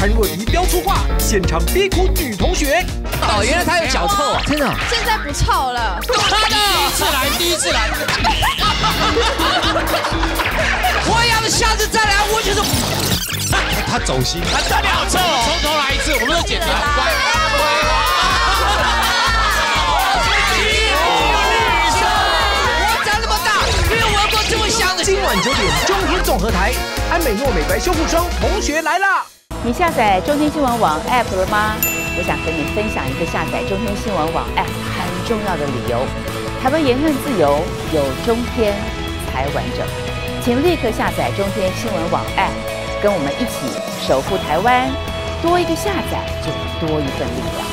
潘若迪飙粗话，现场逼哭女同学。 哦，原来他有脚臭啊！ 真的、哦？ 现在不臭了。 他的第一次来。我要是下次再来，我就是。 他走心， 他真的好臭哦！从头来一次，我们都检查。我长这么大，没有闻过这么香的。 今晚9点，中天综合台，安美诺美白修护霜同学来啦！ 你下载中天新闻网 App 了吗？我想和你分享一个下载中天新闻网 App 很重要的理由。台湾言论自由有中天才完整，请立刻下载中天新闻网 App， 跟我们一起守护台湾。多一个下载，就多一份力量。